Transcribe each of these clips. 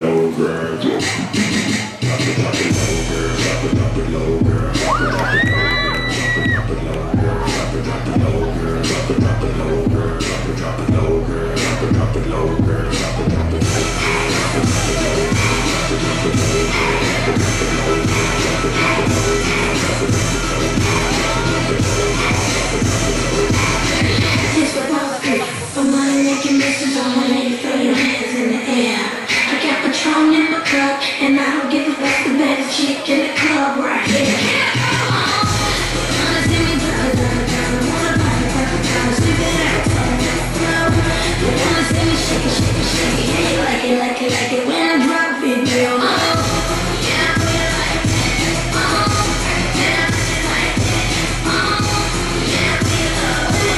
And I don't give a fuck, the baddest chick in the club right here. Wanna see me drive, wanna buy a perfect time, sleep it out, you wanna see me shake it, shake it, shake it, yeah, you like it when I drop it, girl. Yeah, we like it, yeah, we like it, yeah, we love it.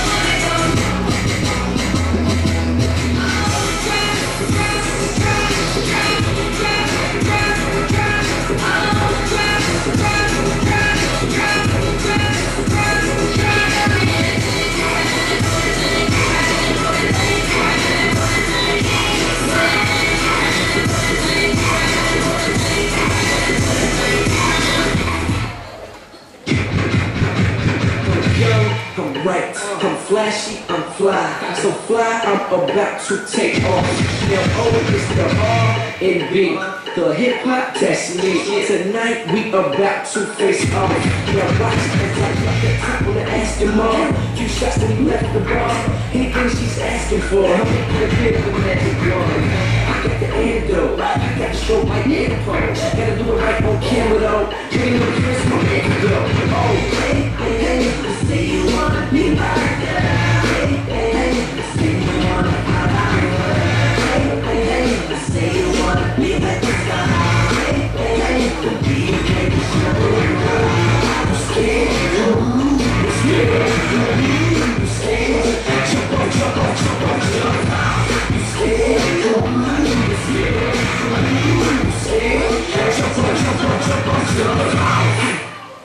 I'm right, I'm flashy, I'm fly, so fly I'm about to take off. Now O is the R and B, the hip hop that's me. Tonight we about to face off. Now watch as I drop the top on the asking mom. Few shots that he left the bar, anything she's asking for. I'm gonna get the magic wand. I got the antidote, I got the stroke like info. Gotta do it right on camera though. You ain't no Chris, my antidote. Oh, hey, say you wanna be my girl. Hey, say you wanna have my world. Hey, say you wanna be my star. Hey, be a baby show. I'm scared. I'm scared. I'm scared. Jump on, jump on, jump on, jump on. I'm scared. I'm scared. I'm scared. Jump on, jump on, jump on, jump on.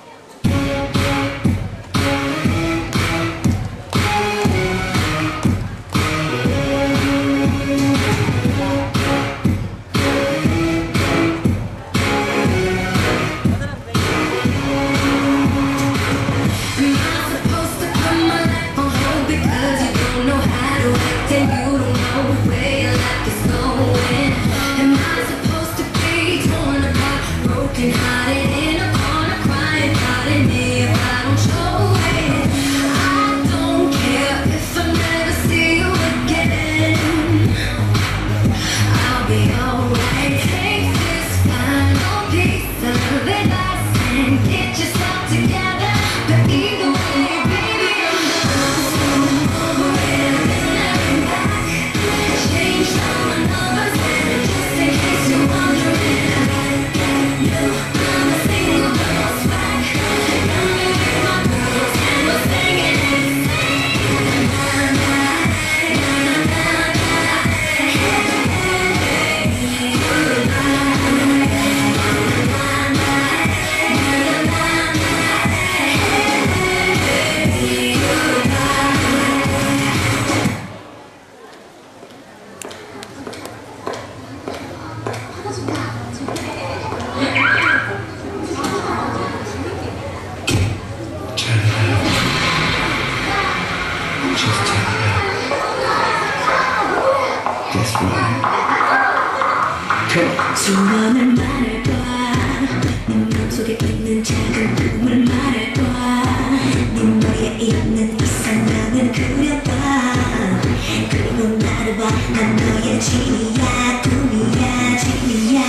수많은 말해봐 네 맘속에 있는 작은 꿈을 말해봐 네 머리에 있는 이상형을 그려봐 그리고 나를 봐 난 너의 진이야 꿈이야 진이야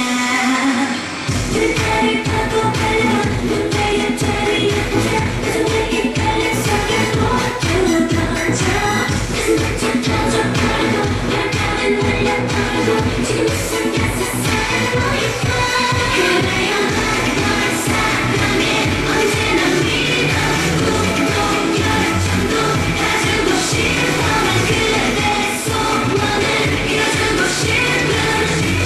그대를 파고 달려봐 문제의 자리에 보자 가슴에 헷갈린 속에 모두 던져 가슴에 젖혀져 버리고 열감에 날려버리고 지금 이 순간 세상을 보일까 그래요 너의 사랑에 언제나 믿어 꿈도 열정도 가지고 싶어 난 그대의 소원을 이뤄주고 싶은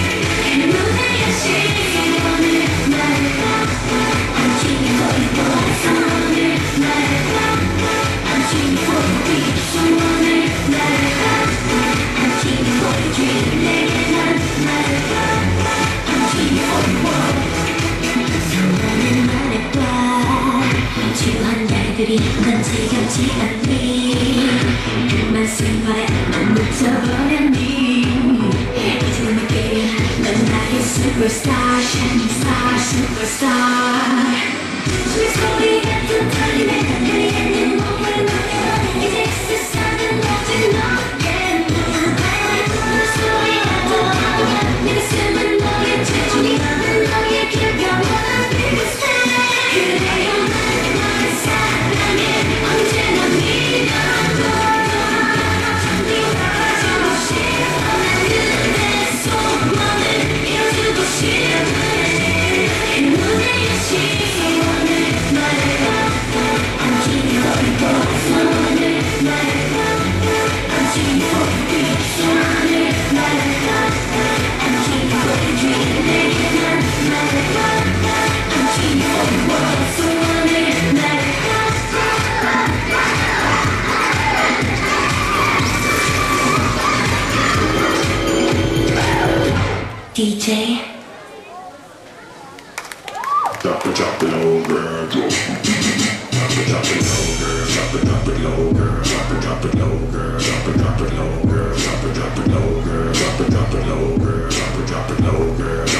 하지 않니 그만 생활에 넌 묻혀버렸니 이제 느껴 넌 나의 superstar shining star superstar 숨이 소리 같은 떨림에 흔들리는 몸을 노려 이제 세상은 오직 너에게만 소리 같은 네 가슴은 너의 체중이 나는 너의 길가와 비슷해 그래요 너의 사랑에 언제나 믿어줘 네가 가지고 싶어 난 그대 소원을 이뤄주고 싶네 그대의 시원을 말해봐 I'm keeping for you 소원을 말해봐 I'm keeping for you 소원을 말해봐 I'm keeping for you dream 내게만 말해봐 I'm keeping for you world 소원을 말해봐 DJ Drop it low, girl. Drop it low, girl. Drop it low, girl. Drop it low, girl. Drop it low, girl. Drop it low, girl. Drop it low, girl. Drop it low, girl.